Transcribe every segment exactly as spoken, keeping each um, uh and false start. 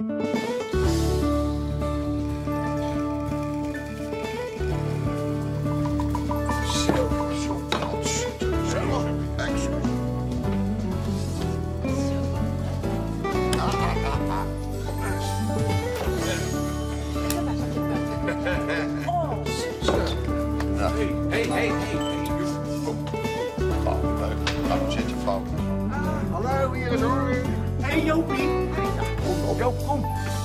Hé, hé, hé. Waarom zit je vrouw? Hallo, hier is Hoorn. Hé, hey, Jopie. Kom op, Joop, kom.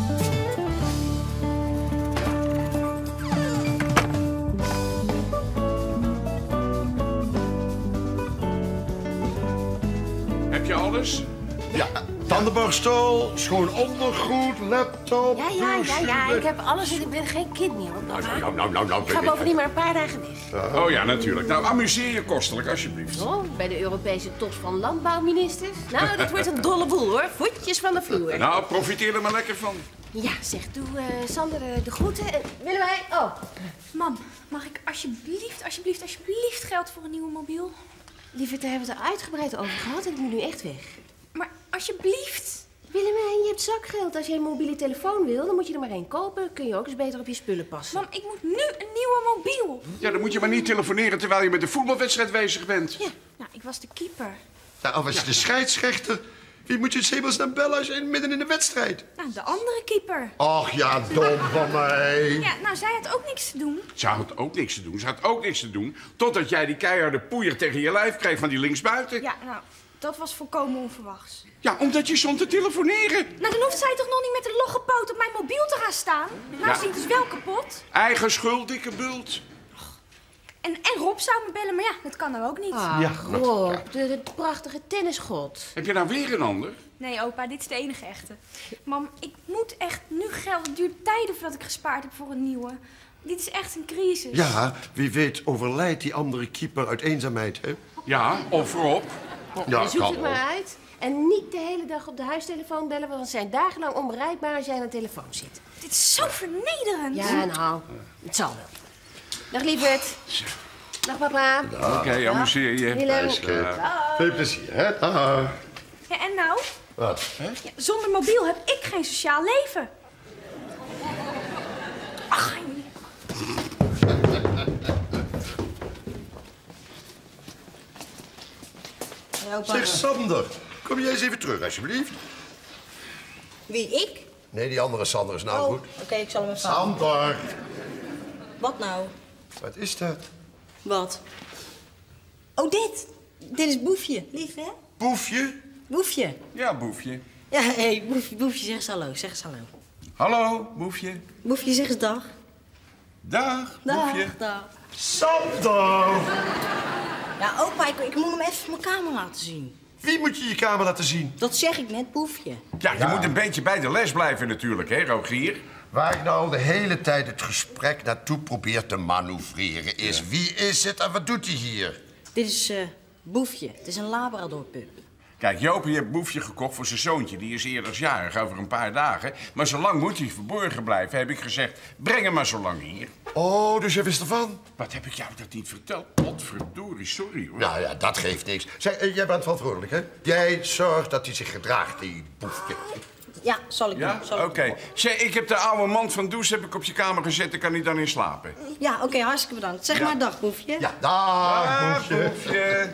Heb je alles? Ja, tandenborstel, schoon ondergoed, laptop. Ja, ja, ja, ja, ik heb alles en ik ben geen kind meer. Hoor. Nou, nou, nou, nou, nou. Ik ga bovendien maar een paar dagen weg. Oh ja, natuurlijk. Nou, amuseer je kostelijk, alsjeblieft. Oh, bij de Europese top van landbouwministers? Nou, dat wordt een dolle boel, hoor. Voetjes van de vloer. Nou, profiteer er maar lekker van. Ja, zeg, doe uh, Sander uh, de groeten. En willen wij... Oh. Mam, mag ik alsjeblieft, alsjeblieft, alsjeblieft geld voor een nieuwe mobiel? Lieverd, daar hebben we het er uitgebreid over gehad en ik moet nu echt weg. Maar alsjeblieft. Willemijn, je hebt zakgeld. Als je een mobiele telefoon wil, dan moet je er maar één kopen. Kun je ook eens beter op je spullen passen. Mam, ik moet nu een nieuwe mobiel. Ja, dan moet je maar niet telefoneren terwijl je met de voetbalwedstrijd bezig bent. Ja. Nou, ik was de keeper. Nou, of was je de scheidsrechter? Wie moet je het hemels dan bellen als je midden in de wedstrijd? Nou, de andere keeper. Och ja, dom van mij. Ja, nou, zij had ook niks te doen. Ze had ook niks te doen. Ze had ook niks te doen. Totdat jij die keiharde poeier tegen je lijf kreeg van die linksbuiten. Ja, nou, dat was volkomen onverwachts. Ja, omdat je stond te telefoneren. Nou, dan hoeft zij toch nog niet met de logge poot op mijn mobiel te gaan staan? Nou, Ja. is die dus wel kapot. Eigen schuld, dikke bult. En, en Rob zou me bellen, maar ja, dat kan er ook niet. Ah, Ja, Rob, de, de prachtige tennisgod. Heb je nou weer een ander? Nee, opa, dit is de enige echte. Mam, ik moet echt nu geld. Het duurt tijden voordat ik gespaard heb voor een nieuwe. Dit is echt een crisis. Ja, wie weet overlijdt die andere keeper uit eenzaamheid, hè? Ja, of Rob. Ja, Zoek kan het maar wel. uit. En niet de hele dag op de huistelefoon bellen, want ze zijn dagenlang onbereikbaar als jij aan de telefoon zit. Dit is zo vernederend. Ja, nou, het zal wel. Dag, lieverd. Dag, papa. Oké, amuseer je. Willem. Veel plezier, hè? Dag. Ja, en nou? Wat? Ja, zonder mobiel heb ik geen sociaal leven. Ach, Zeg, Sander, kom jij eens even terug, alsjeblieft? Wie, ik? Nee, die andere Sander is nou Oh, goed. oké, ik zal hem even... Sander! Wat nou? Wat is dat? Wat? Oh, dit. Dit is Boefje. Lief, hè? Boefje? Boefje. Ja, Boefje. Ja, hé, hey, Boefje, Boefje, zeg eens hallo. Zeg eens hallo. Hallo, Boefje. Boefje, zeg eens dag. Dag, Boefje. Dag, dag. Sander! Ja, opa, ik, ik moet hem even mijn kamer laten zien. Wie moet je je kamer laten zien? Dat zeg ik net, Boefje. Ja, je moet een beetje bij de les blijven natuurlijk, hè, Rogier? Waar ik nou de hele tijd het gesprek naartoe probeer te manoeuvreren is... wie is het en wat doet hij hier? Dit is eh Boefje. Het is een Labrador-pup. Kijk, Jopie heeft Boefje gekocht voor zijn zoontje. Die is eerder jarig, over een paar dagen. Maar zolang moet hij verborgen blijven, heb ik gezegd... breng hem maar zo lang hier. Oh, dus jij wist ervan? Wat heb ik jou dat niet verteld? Potverdorie, sorry hoor. Nou ja, dat geeft niks. Zeg, eh, jij bent verantwoordelijk, hè? Jij zorgt dat hij zich gedraagt, die Boefje. Ja, zal ik Ja? doen. zal ik Oké. doen. Zeg, ik heb de oude man van Does heb ik op je kamer gezet. Daar kan hij dan in slapen. Ja, oké, hartstikke bedankt. Zeg Ja. maar dag, Boefje. Ja, dag, Ah, Boefje. Boefje.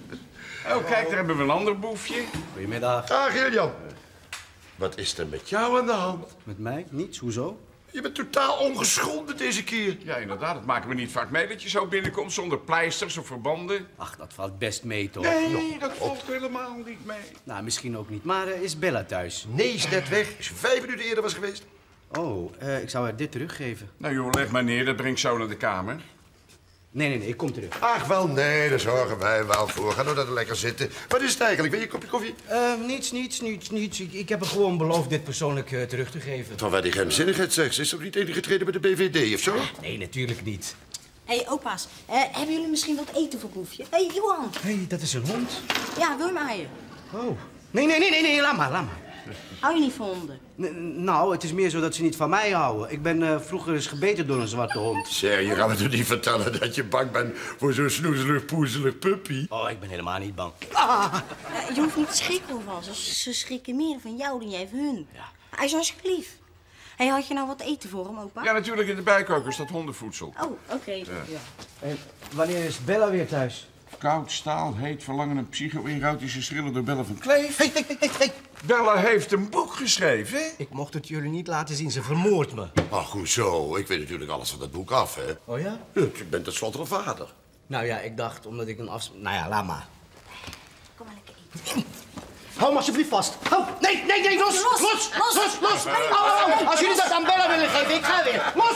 Oh, kijk, daar hebben we een ander Boefje. Goedemiddag. Dag, Julian. Wat is er met jou aan de hand? Met mij? Niets, hoezo? Je bent totaal ongeschonden deze keer. Ja, inderdaad. Dat maken we niet vaak mee dat je zo binnenkomt zonder pleisters of verbanden. Ach, dat valt best mee, toch? Nee, dat valt helemaal niet mee. Nou, misschien ook niet. Maar eh, is Bella thuis? Nee, is net weg. Is vijf minuten eerder was geweest. Oh, eh, ik zou haar dit teruggeven. Nou joh, leg maar neer. Dat brengt zo naar de kamer. Nee, nee, nee, ik kom terug. Ach, wel nee, daar zorgen wij wel voor. Ga nou dat lekker zitten. Wat is het eigenlijk? Wil je een kopje koffie? Eh, niets, niets, niets, niets. Ik, ik heb haar gewoon beloofd dit persoonlijk eh, terug te geven. Van waar die geheimzinnigheid zegt. Ze is toch niet ingetreden bij de B V D of zo? Nee, natuurlijk niet. Hé, hey, opa's. eh, hebben jullie misschien wat eten voor Boefje? Hé, hey, Johan. Hé, hey, dat is een hond. Ja, wil je hem aaien? Oh. Nee, nee, nee, nee, nee, laat maar, laat maar. Hou je niet van honden? N- nou, het is meer zo dat ze niet van mij houden. Ik ben eh, vroeger eens gebeten door een zwarte hond. Zeg, je gaat me toch niet vertellen dat je bang bent voor zo'n snoezelig, poezelig puppy? Oh, ik ben helemaal niet bang. Eh, je hoeft niet te schrikken van ze. Ze schrikken meer van jou dan jij van hun. Ja. hij is hartstikke lief. Hé, had je nou wat eten voor hem, opa? Ja, natuurlijk, in de bijkoker staat hondenvoedsel. Oh, oké. Okay. Ja. En wanneer is Bella weer thuis? Koud, staal, heet, verlangen en psycho-erotische schrillen door Bella van Kleef. Hé, hé, hé, hé. Bella heeft een boek geschreven, hè? Ik mocht het jullie niet laten zien, ze vermoordt me. Ach, hoezo? Ik weet natuurlijk alles van dat boek af, hè? Oh ja? Ja, ik ben tenslotte een vader. Nou ja, ik dacht, omdat ik een af... Nou ja, laat maar. Kom maar lekker eten. Hou hem alsjeblieft vast. Hou! Nee, nee, nee, los! Los, Los! los, Los! Los! los. Au, au, au. Als jullie dat aan Bella willen geven, ik ga weer. Los!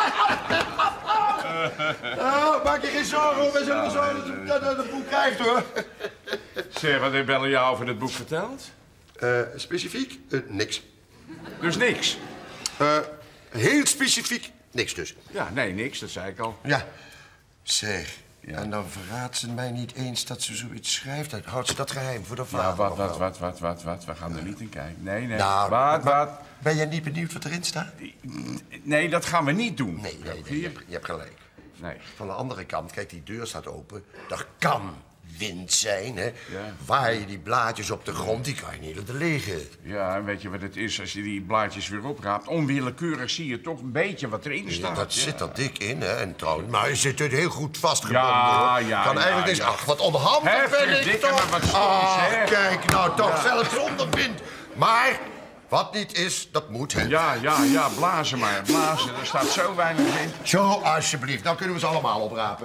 Oh, maak je geen zorgen, we zullen zo dat het boek krijgt, hoor. Zeg, wat heeft Bella jou over het boek verteld? Uh, specifiek? Uh, niks. Dus niks? Uh, heel specifiek niks dus. Ja, nee, niks, dat zei ik al. Ja. Zeg, ja. En dan verraadt ze mij niet eens dat ze zoiets schrijft. Dan houdt ze dat geheim voor de vader. Ja, wat, wat, wat, wat, wat, wat. We gaan er niet in kijken. Nee, nee. Nou, wat, maar, wat? Ben jij niet benieuwd wat erin staat? Nee, dat gaan we niet doen. Nee, nee, nee, je, hebt, je hebt gelijk. Nee. Van de andere kant, kijk, die deur staat open. Er kan wind zijn, hè. Ja. Waai je die blaadjes op de grond, die kan je niet laten liggen. Ja, en weet je wat het is? Als je die blaadjes weer opraapt, onwillekeurig zie je toch een beetje wat erin Ja, staat. dat Ja. zit er dik in, hè. En trouwens, maar je zit er heel goed vastgebonden, Ja, hoor. ja, Kan ja, eigenlijk niks... ja. Ach, wat onhandig Hè, ben ik verdikke toch. me, wat stom, Ah, zeg. kijk nou toch, zelfs zonder wind. Maar, wat niet is, dat moet, hè. Ja, ja, ja, blazen maar, blazen. Er staat zo weinig in. Zo, alsjeblieft. Dan kunnen we ze allemaal oprapen.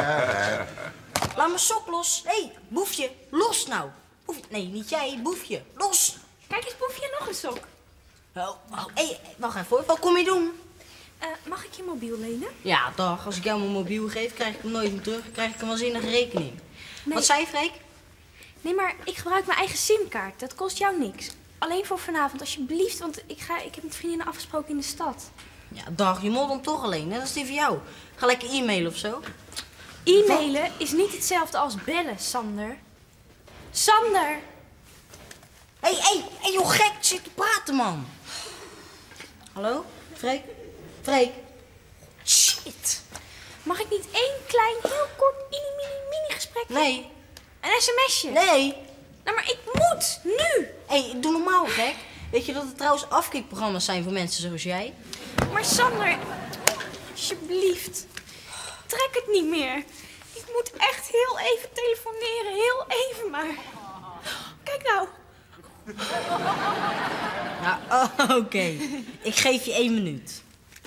Laat mijn sok los. Hé, hey, Boefje, los nou. Boefje. Nee, niet jij, Boefje. Los. Kijk eens, Boefje, nog een sok. Oh, oh. Hey, wacht even hoor. Wat kom je doen? Uh, mag ik je mobiel lenen? Ja, dag. Als ik jou mijn mobiel geef, krijg ik hem nooit meer terug. Dan krijg ik een waanzinnige rekening. Nee. Wat zei je, Freek? Nee, maar ik gebruik mijn eigen simkaart. Dat kost jou niks. Alleen voor vanavond, alsjeblieft. Want ik, ga, ik heb met vriendinnen afgesproken in de stad. Ja, dag. Je moet dan toch alleen, hè? Dat is die voor jou. Ga lekker e-mailen of zo. E-mailen is niet hetzelfde als bellen, Sander. Sander! Hé, hé, hé, joh, gek. Zit te praten, man. Hallo? Freek? Freek? Shit. Mag ik niet één klein, heel kort, mini, mini, mini gesprekje? Nee. Een sms'je? Nee. Nou, maar ik moet, nu. Hé, hey, doe normaal, gek. Weet je dat het trouwens afkikprogramma's zijn voor mensen zoals jij? Maar Sander, alsjeblieft, trek het niet meer. Ik moet echt heel even telefoneren, heel even maar. Kijk nou. Nou, oh, oké. Okay. Ik geef je één minuut.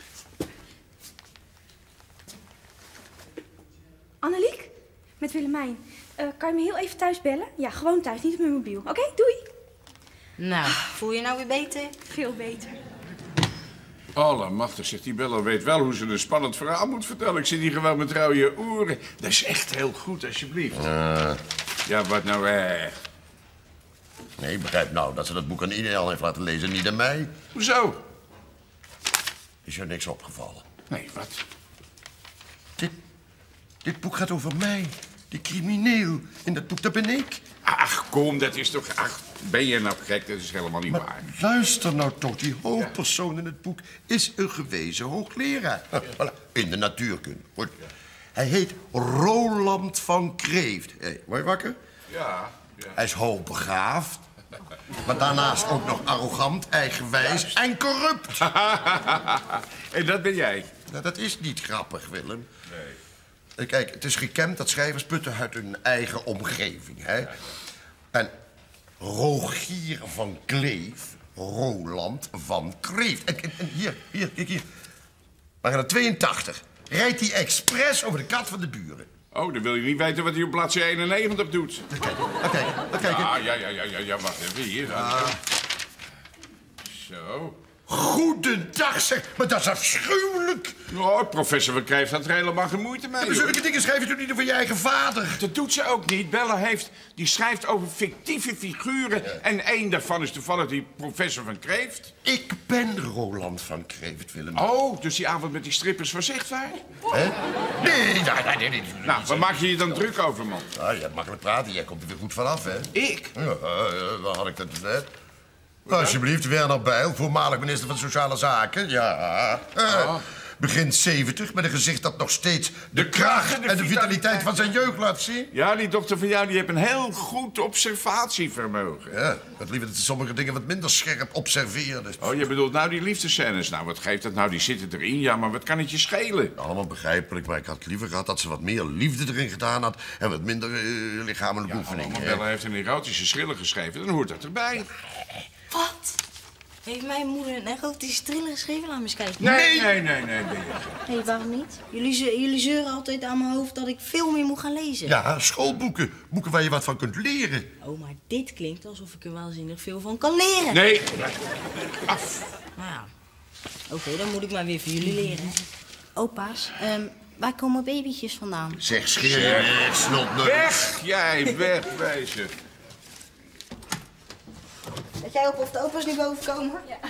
Anneliek? Met Willemijn. Uh, kan je me heel even thuis bellen? Ja, gewoon thuis, niet op mijn mobiel. Oké, okay, doei. Nou, voel je nou weer beter? Veel beter. Allemachtig, zegt die Bella weet wel hoe ze een spannend verhaal moet vertellen. Ik zit hier gewoon met rode oren. Dat is echt heel goed, alsjeblieft. Uh, ja, wat nou echt? Nee, ik begrijp nou dat ze dat boek aan iedereen heeft laten lezen, niet aan mij. Hoezo? Is er niks opgevallen? Nee, wat? Dit, dit boek gaat over mij. Die crimineel. In dat boek, dat ben ik. Ach, kom, dat is toch... Ach, ben je nou gek? Dat is helemaal niet maar waar. Luister nou toch, die hoofdpersoon in het boek is een gewezen hoogleraar. Voilà, in de natuurkunde. Goed. Hij heet Roland van Kreeft. Hey, word je wakker? Ja, ja. Hij is hoogbegaafd. Maar daarnaast ook nog arrogant, eigenwijs Juist. en corrupt. En dat ben jij? Nou, dat is niet grappig, Willem. Nee. Kijk, het is gekend dat schrijvers putten uit hun eigen omgeving, hè? En Rogier van Kleef, Roland van Kreeft. En, en, en hier, hier, kijk hier. Maar tweeëntachtig rijdt hij expres over de kat van de buren. Oh, dan wil je niet weten wat hij op bladzijde eenennegentig doet. Laat kijken, laat kijken, laat kijken. Ja, ja, ja, ja, ja, ja, wacht even, hier. Ja. Zo. Goedendag, zeg. Maar dat is afschuwelijk. Oh, professor van Kreeft had er helemaal geen moeite mee. Maar zulke dingen schrijf je toch niet over je eigen vader? Dat doet ze ook niet. Bella heeft, die schrijft over fictieve figuren. Ja. En één daarvan is toevallig die professor van Kreeft. Ik ben Roland van Kreeft, Willem. Oh, dus die avond met die strippers was echt waar? Hè? Nee, nee, nee, nee, nee. Nou, waar maak je je dan druk over, man? Ah, je hebt makkelijk praten. Jij komt er weer goed vanaf, hè? Ik? Ja, uh, waar had ik dat net? Alsjeblieft, Werner Bijl, voormalig minister van Sociale Zaken. Ja. Uh, oh. begin zeventig... met een gezicht dat nog steeds de kracht en de vitaliteit van zijn jeugd laat zien. Ja, die dochter van jou die heeft een heel goed observatievermogen. Ja, wat liever dat ze sommige dingen wat minder scherp observeren. Dus. Oh, je bedoelt nou die liefdescènes. Nou, wat geeft dat nou? Die zitten erin. Ja, maar wat kan het je schelen? Allemaal begrijpelijk, maar ik had liever gehad dat ze wat meer liefde erin gedaan had... en wat minder uh, lichamelijke Ja, oefeningen. Bella heeft een erotische schriller geschreven. Dan hoort dat erbij. Wat? Heeft mijn moeder een erotische thriller geschreven? Laat me eens kijken. Nee, nee, nee, nee. nee. Hé, hey, waarom niet? Jullie, ze- jullie zeuren altijd aan mijn hoofd dat ik veel meer moet gaan lezen. Ja, schoolboeken. Boeken waar je wat van kunt leren. Oh, maar dit klinkt alsof ik er waanzinnig veel van kan leren. Nee. Nou ja, oké, dan moet ik maar weer voor jullie leren. Opa's, um, waar komen babytjes vandaan? Zeg, scheer je weg, snotneus. Weg, jij, wegwezen. Let jij op of de opa's nu boven komen? Ja.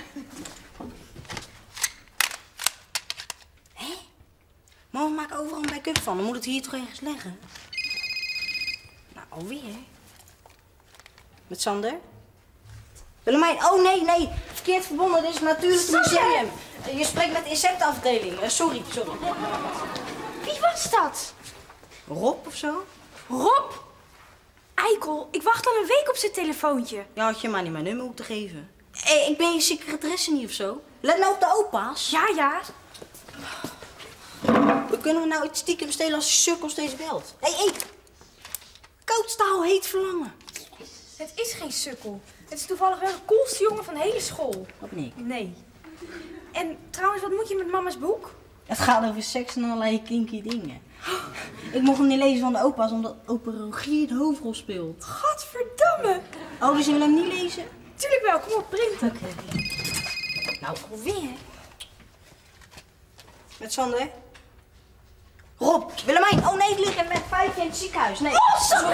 Hé? Mama maakt overal een backup van. Dan moet het hier toch ergens leggen? Nou, alweer. Met Sander? Willemijn, oh nee, nee. Verkeerd verbonden, dit is natuurlijk een museum. Je spreekt met de insectenafdeling. Uh, sorry, sorry. Wie was dat? Rob of zo? Rob? Eikel, ik wacht al een week op zijn telefoontje. Ja, had je maar niet mijn nummer moeten geven. Hé, hey, ik ben je secretaresse niet of zo. Let nou op de opa's. Ja, ja. We kunnen we nou iets stiekem stelen als de sukkel steeds belt. Hé, hey, hé. Hey. Koudstaal heet verlangen. Het is geen sukkel. Het is toevallig wel de coolste jongen van de hele school. Wat niet? Nee. En trouwens, wat moet je met mama's boek? Het gaat over seks en allerlei kinky dingen. Ik mocht hem niet lezen van de opa's, omdat opa Rogier de hoofdrol speelt. Gadverdamme. Oh, dus je wil hem niet lezen? Tuurlijk wel, kom op, printen. Oké. Okay. Nou, alweer. Met Sander? Rob, Willemijn. Oh nee, ik lig met vijf in het ziekenhuis. Nee. Oh, Sander!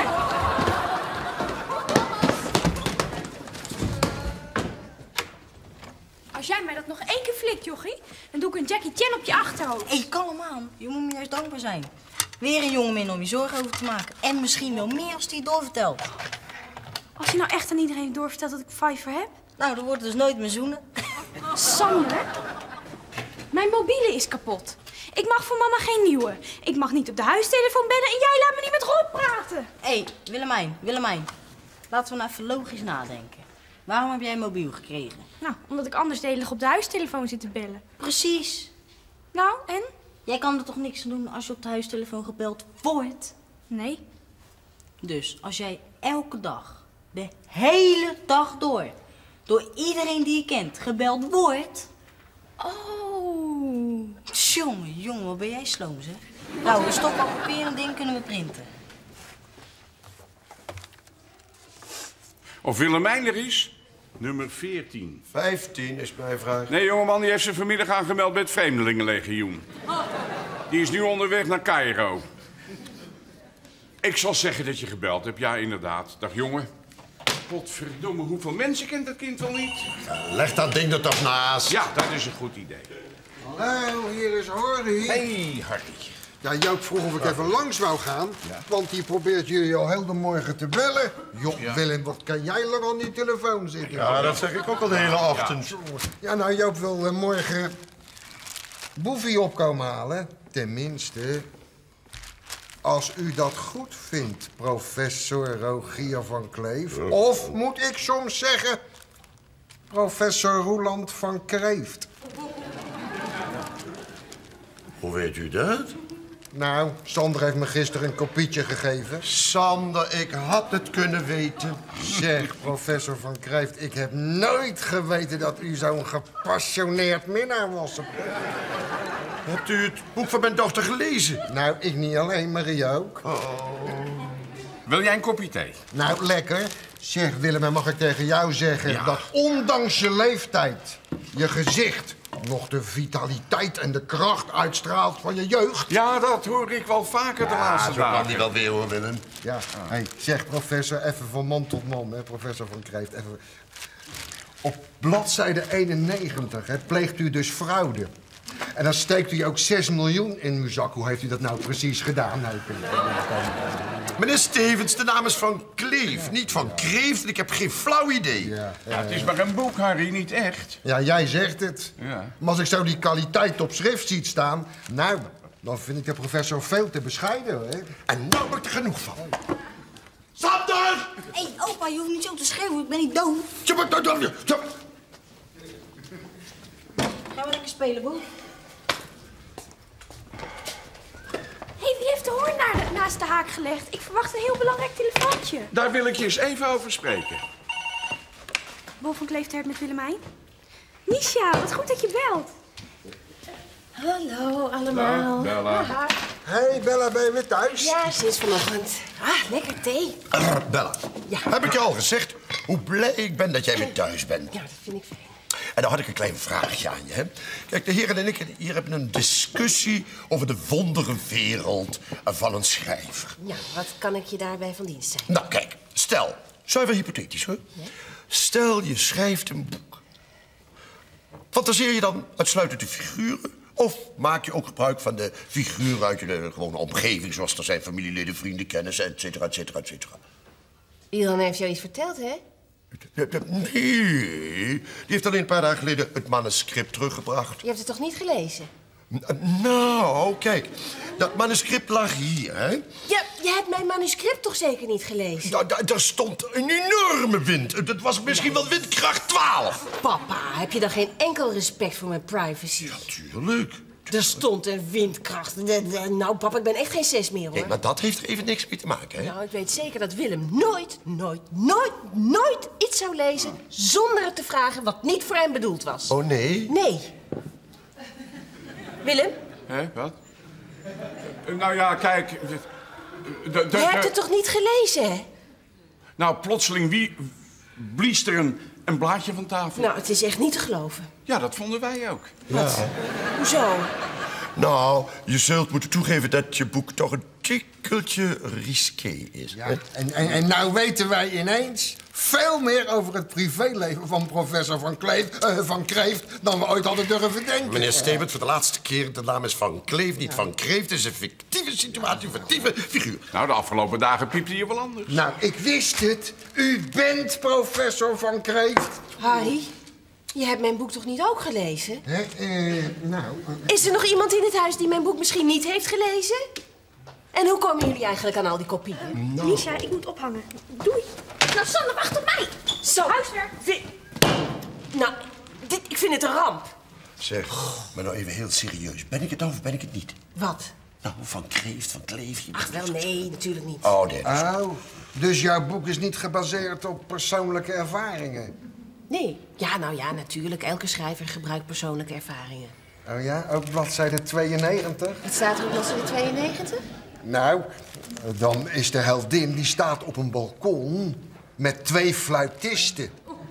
Als jij mij dat nog één keer flikt, jochie, dan doe ik een Jackie Chan op je achterhoofd. Hé, hey, kalm aan. Je moet me juist dankbaar zijn. Weer een jongen minder om je zorgen over te maken. En misschien wel meer als hij het doorvertelt. Als je nou echt aan iedereen doorvertelt dat ik Pfeiffer heb? Nou, dan wordt het dus nooit meer zoenen. Sander, mijn mobiele is kapot. Ik mag voor mama geen nieuwe. Ik mag niet op de huistelefoon bellen en jij laat me niet met Rob praten. Hé, hey, Willemijn, Willemijn. Laten we nou even logisch nadenken. Waarom heb jij een mobiel gekregen? Nou, omdat ik anders de hele dag op de huistelefoon zit te bellen. Precies. Nou, en? Jij kan er toch niks aan doen als je op de huistelefoon gebeld wordt? Nee. Dus als jij elke dag, de hele dag door, door iedereen die je kent, gebeld wordt... Oh. Jongen, jongen, wat ben jij sloom, zeg. Nou, een stok op papier en een ding kunnen we printen. Of Willemijn er is? Nummer veertien. vijftien is mijn vraag. Nee, jongeman, die heeft zich vanmiddag aangemeld bij het Vreemdelingenlegioen. Die is nu onderweg naar Cairo. Ik zal zeggen dat je gebeld hebt, ja, inderdaad. Dag, jongen. Godverdomme, hoeveel mensen kent dat kind wel niet? Leg dat ding er toch naast. Ja, dat is een goed idee. Hallo, hier is Harry. Hey, Harry. Ja, Joop vroeg of ik even langs wou gaan, ja. Want die probeert jullie al heel de morgen te bellen. Joh, ja. Willem, wat kan jij lang aan die telefoon zitten? Ja, dat zeg ik ook al de hele ochtend. Ja, ja nou, Joop wil uh, morgen Boefie opkomen halen. Tenminste, als u dat goed vindt, professor Rogier van Kleef. Ja. Of moet ik soms zeggen, professor Roeland van Kreeft. Hoe weet u dat? Nou, Sander heeft me gisteren een kopietje gegeven. Sander, ik had het kunnen weten. Zeg, professor van Kreeft, ik heb nooit geweten dat u zo'n gepassioneerd minnaar was. Hebt u het boek van mijn dochter gelezen? Nou, ik niet alleen, Marie ook. Oh. Wil jij een kopje thee? Nou, lekker. Zeg, Willem, en mag ik tegen jou zeggen ja. dat ondanks je leeftijd je gezicht nog de vitaliteit en de kracht uitstraalt van je jeugd? Ja, dat hoor ik wel vaker de ja, laatste zo dagen. kan die wel weer, hoor, Willem. Ja, ah. Hey, zeg, professor, even van man tot man, hè, professor van Kreeft. Even. Op bladzijde eenennegentig hè, pleegt u dus fraude. En dan steekt u ook zes miljoen in uw zak. Hoe heeft u dat nou precies gedaan? Nou, ik ben... Meneer Stevens, de naam is Van Kleef, niet Van Kreeft. En ik heb geen flauw idee. Ja, Ja, het is maar een boek, Harry, niet echt. ja, jij zegt het. Ja. Maar als ik zo die kwaliteit op schrift ziet staan... nou, dan vind ik de professor veel te bescheiden, hoor. En nou heb ik er genoeg van. Sander! Hé, hey, opa, je hoeft niet zo te schreeuwen. Ik ben niet doof. Je moet dat doen. Gaan we lekker spelen, Boef? Hé, hey, wie heeft de hoorn naar- naast de haak gelegd? Ik verwacht een heel belangrijk telefoontje. Daar wil ik je eens even over spreken. Bo van Kleeftaart met Willemijn. Misha, wat goed dat je belt. Hallo allemaal. Dag, Bella. Haha. Hé, Bella, ben je weer thuis? Ja, sinds vanochtend. Ah, lekker thee. Uh, Bella, Ja. heb ik je al gezegd hoe blij ik ben dat jij weer thuis bent? Ja, dat vind ik fijn. En dan had ik een klein vraagje aan je. Hè? Kijk, de heren en ik hier hebben een discussie over de wondere wereld van een schrijver. Ja, wat kan ik je daarbij van dienst zijn? Nou, kijk, stel, zuiver hypothetisch hoor. Stel, je schrijft een boek. Fantaseer je dan uitsluitend de figuren? Of maak je ook gebruik van de figuren uit de gewone omgeving, zoals er zijn familieleden, vrienden, kennissen, et cetera, et cetera, et cetera? Ilan heeft jou iets verteld, hè? Nee, die heeft alleen een paar dagen geleden het manuscript teruggebracht. Je hebt het toch niet gelezen? N- Nou, kijk, dat manuscript lag hier, hè? Ja, je hebt mijn manuscript toch zeker niet gelezen? Da- da- daar stond een enorme wind. Dat was misschien wel windkracht twaalf. Papa, heb je dan geen enkel respect voor mijn privacy? Tuurlijk. Er stond een windkracht. Nou, papa, ik ben echt geen zes meer, hoor. Nee, maar dat heeft er even niks mee te maken, hè? Nou, ik weet zeker dat Willem nooit, nooit, nooit, nooit iets zou lezen... zonder het te vragen wat niet voor hem bedoeld was. Oh, nee? Nee. Willem, Hé, wat? Eh, Nou ja, kijk... de- de- de- je hebt de- het toch niet gelezen, hè? Nou, plotseling wie blies er een, een blaadje van tafel. Nou, het is echt niet te geloven. Ja, dat vonden wij ook. Hoezo? Nou, je zult moeten toegeven dat je boek toch een tikkeltje risqué is. Ja, hè? en, en, en nou weten wij ineens veel meer over het privéleven van professor Van, Kleef, eh, van Kreeft... dan we ooit hadden durven denken. Meneer Stevens, voor de laatste keer, de naam is Van Kleef, niet Van Kreeft. Het is een fictieve situatie, een fictieve figuur. Nou, de afgelopen dagen piepte je wel anders. Nou, ik wist het. U bent professor Van Kreeft. Harry, je hebt mijn boek toch niet ook gelezen? Hè, eh, nou... eh, Is er nog iemand in het huis die mijn boek misschien niet heeft gelezen? En hoe komen jullie eigenlijk aan al die kopieën? Misha, ik moet ophangen. Doei. Nou, Sander, wacht op mij. Zo. Huiswerk. Wi- Nou, dit, ik vind het een ramp. Zeg, maar nou even heel serieus. Ben ik het nou of ben ik het niet? Wat? Nou, Van Kreeft, Van Kleef... je- Ach, wel nee, natuurlijk niet. Oh, nee. Oh, dus jouw boek is niet gebaseerd op persoonlijke ervaringen? Nee. Ja, nou ja, natuurlijk. Elke schrijver gebruikt persoonlijke ervaringen. Oh ja, ook bladzijde tweeënnegentig? Wat staat er op bladzijde tweeënnegentig? Nou, dan is de heldin, die staat op een balkon met twee fluitisten.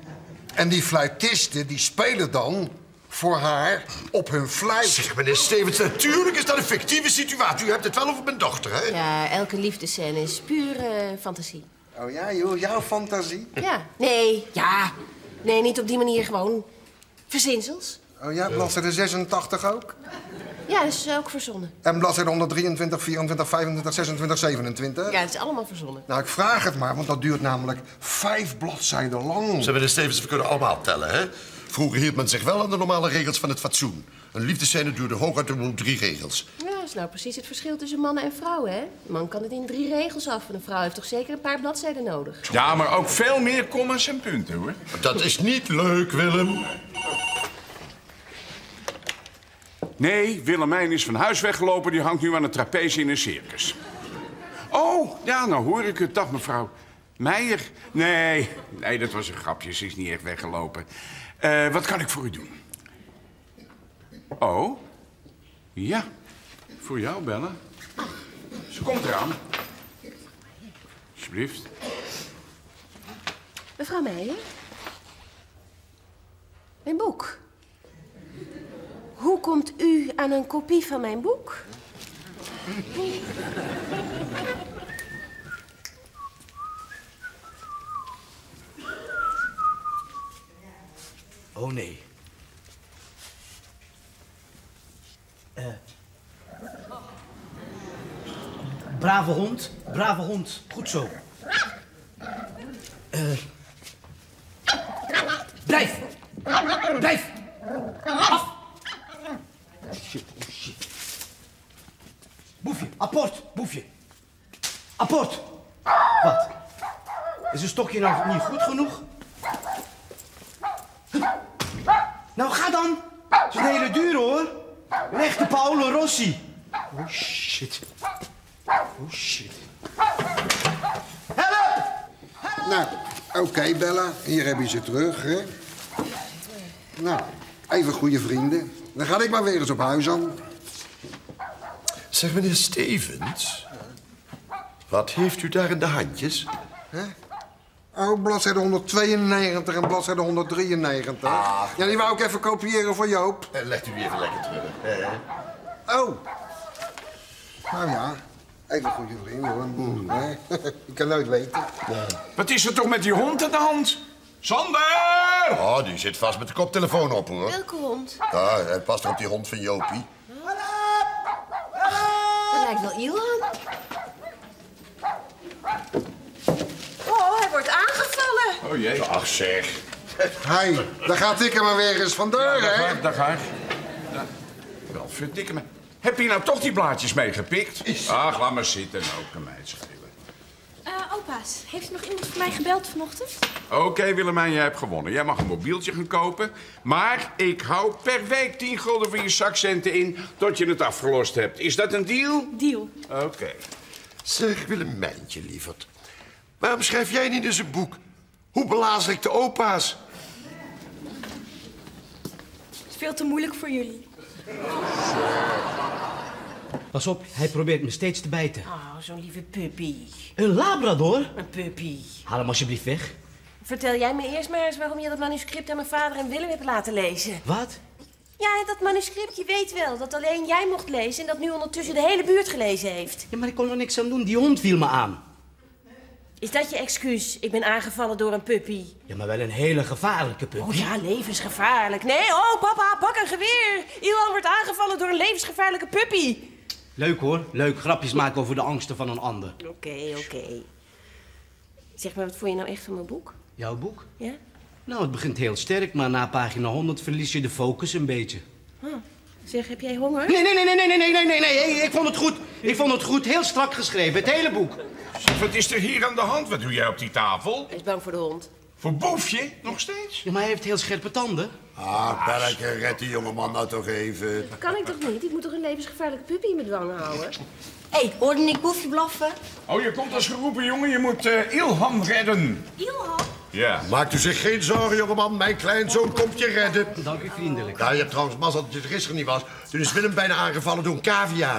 En die fluitisten, die spelen dan voor haar op hun fluit. Zeg, meneer Stevens, natuurlijk is dat een fictieve situatie. U hebt het wel over mijn dochter, hè? Ja, elke liefdescène is pure fantasie. Oh ja, joh, jouw fantasie? Ja. Nee, ja. Nee, niet op die manier gewoon. Verzinsels. Oh ja, bladzijde zesentachtig ook? Ja, dat is ook verzonnen. En bladzijde honderddrieëntwintig, vierentwintig, vijfentwintig, zesentwintig, zevenentwintig? Ja, dat is allemaal verzonnen. Nou, ik vraag het maar, want dat duurt namelijk vijf bladzijden lang. Zeg, meneer Stevens, we kunnen allemaal tellen, hè? Vroeger hield men zich wel aan de normale regels van het fatsoen. Een liefdescène duurde hooguit om drie regels. Ja, dat is nou precies het verschil tussen mannen en vrouwen, hè? Een man kan het in drie regels af en een vrouw heeft toch zeker een paar bladzijden nodig. Ja, maar ook veel meer kommas en punten, hoor. Dat is niet leuk, Willem. Nee, Willemijn is van huis weggelopen. Die hangt nu aan een trapeze in een circus. Oh, ja, nou hoor ik het. Dag, mevrouw Meijer. Nee, nee, dat was een grapje. Ze is niet echt weggelopen. Eh, wat kan ik voor u doen? Oh, ja. Voor jou, Bella. Ze komt eraan. Alsjeblieft. Mevrouw Meijer? Mijn boek. Hoe komt u aan een kopie van mijn boek? Oh nee. Eh. Brave hond, brave hond. Goed zo. Uh. Blijf! Blijf! Af! Oh shit, oh shit. Boefje, apport, boefje. Apport. Wat? Is een stokje nou niet goed genoeg? Nou, ga dan. Het is een hele dure, hoor. Een echte Paolo Rossi. Oh, shit. Oh, shit. Help! Nou, oké, okay, Bella. Hier heb je ze terug, hè. Nou, even goede vrienden. Dan ga ik maar weer eens op huis aan. Zeg, meneer Stevens. Wat heeft u daar in de handjes? Hè? Oh, bladzijde honderdtweeënnegentig en bladzijde honderddrieënnegentig. Ach. Ja, die wou ik even kopiëren voor Joop. Uh, legt u die even lekker terug. Uh. Oh. Nou ja, even goede vrienden, hoor. Mm. Nee, ik kan nooit weten. Ja. Wat is er toch met die hond aan de hand? Sander! Oh, die zit vast met de koptelefoon op, hoor. Welke hond? Ja, hij past toch op die hond van Jopie. Dat lijkt wel Ilhan. Oh, hij wordt aangevallen. Oh jee. Ach, zeg. Hé, hey, daar gaat ik er maar weer eens vandoor, Ja, hè? daar ga ik. Wel, verdikke me. Heb je nou toch die blaadjes meegepikt? Ach, laat maar zitten. Nou, kan mij het schelen. Uh, opa's, heeft u nog iemand voor mij gebeld vanochtend? Oké, okay, Willemijn, jij hebt gewonnen. Jij mag een mobieltje gaan kopen. Maar ik hou per week tien gulden voor je zakcenten in tot je het afgelost hebt. Is dat een deal? Deal. Oké. Okay. Zeg, Willemijntje, lieverd. Waarom schrijf jij niet eens een boek? Hoe belazer ik de opa's? Het is veel te moeilijk voor jullie. Pas op, hij probeert me steeds te bijten. Oh, zo'n lieve puppy. Een labrador? Een puppy. Haal hem alsjeblieft weg. Vertel jij me eerst maar eens waarom je dat manuscript aan mijn vader en Willem hebt laten lezen. Wat? Ja, dat manuscript, je weet wel, dat alleen jij mocht lezen en dat nu ondertussen de hele buurt gelezen heeft. Ja, maar ik kon er niks aan doen. Die hond viel me aan. Is dat je excuus? Ik ben aangevallen door een puppy. Ja, maar wel een hele gevaarlijke puppy. Oh ja, levensgevaarlijk. Nee, oh papa, pak een geweer. Ilhan wordt aangevallen door een levensgevaarlijke puppy. Leuk hoor, leuk grapjes maken over de angsten van een ander. Oké, okay, oké. Okay. Zeg maar, wat vond je nou echt van mijn boek? Jouw boek? Ja? Nou, het begint heel sterk, maar na pagina honderd verlies je de focus een beetje. Huh. Zeg, heb jij honger? Nee, nee, nee, nee, nee, nee, nee, nee, nee, ik vond het goed. Ik vond het goed, heel strak geschreven, het hele boek. Wat is er hier aan de hand? Wat doe jij op die tafel? Hij is bang voor de hond. Voor Boefje? Nog steeds? Ja, maar hij heeft heel scherpe tanden. Ah, Belletje, red die jongeman nou toch even. Dat kan ik toch niet? Ik moet toch een levensgevaarlijke puppy in mijn dwang houden? Hé, hey, hoorde ik Boefje blaffen? Oh, je komt als geroepen, jongen. Je moet uh, Ilhan redden. Ilhan? Ja. Maakt u zich geen zorgen, jongeman. Mijn kleinzoon komt je redden. Dank u vriendelijk. Ja, je hebt trouwens mazzel dat je er gisteren niet was. Toen is Willem bijna aangevallen door een cavia.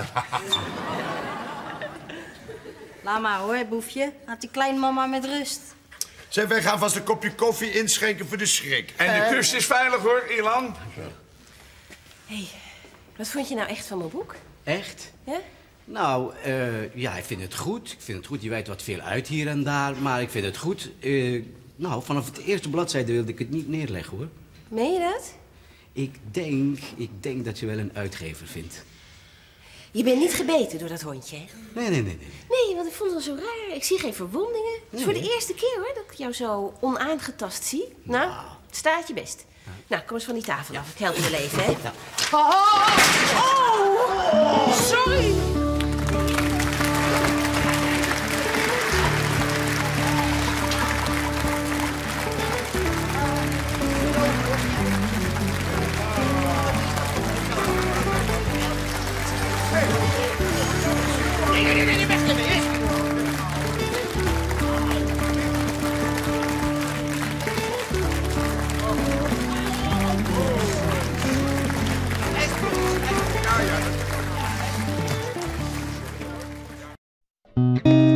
Laat maar hoor, Boefje. Laat die kleine mama met rust. Zeg, wij gaan vast een kopje koffie inschenken voor de schrik. En de kust is veilig, hoor, Ilhan. Hé, hey, wat vond je nou echt van mijn boek? Echt? Ja? Nou, uh, ja, ik vind het goed. Ik vind het goed. Je weet wat veel uit hier en daar, maar ik vind het goed. Uh, nou, vanaf het eerste bladzijde wilde ik het niet neerleggen, hoor. Meen je dat? Ik denk, ik denk dat je wel een uitgever vindt. Je bent niet gebeten door dat hondje, hè? Nee, nee, nee, nee. Nee, want ik vond het zo raar. Ik zie geen verwondingen. Het is voor de eerste keer, hoor, dat ik jou zo onaangetast zie. Nou, het staat je best. Ja. Nou, kom eens van die tafel af. Ik help je wel even, hè? Ja. Oh, oh, sorry. Ja, ja.